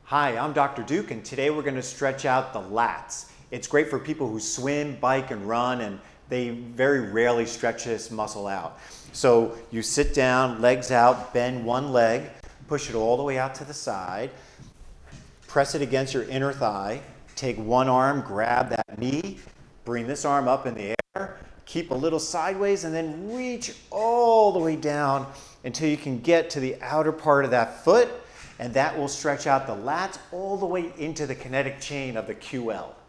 Hi, I'm Dr. Duke, and today we're going to stretch out the lats. It's great for people who swim, bike, and run, and they very rarely stretch this muscle out. So you sit down, legs out, bend one leg, push it all the way out to the side, press it against your inner thigh, take one arm, grab that knee, bring this arm up in the air, keep a little sideways, and then reach all the way down until you can get to the outer part of that foot, and that will stretch out the lats all the way into the kinetic chain of the QL.